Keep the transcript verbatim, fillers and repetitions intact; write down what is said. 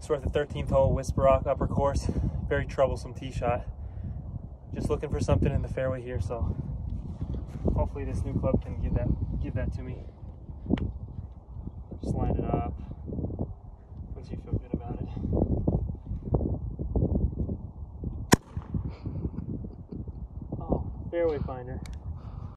So we're at the thirteenth hole, Whisper Rock upper course. Very troublesome tee shot. Just looking for something in the fairway here, so hopefully this new club can give that give that to me. Just line it up. Makes you feel good about it. Oh, fairway finder.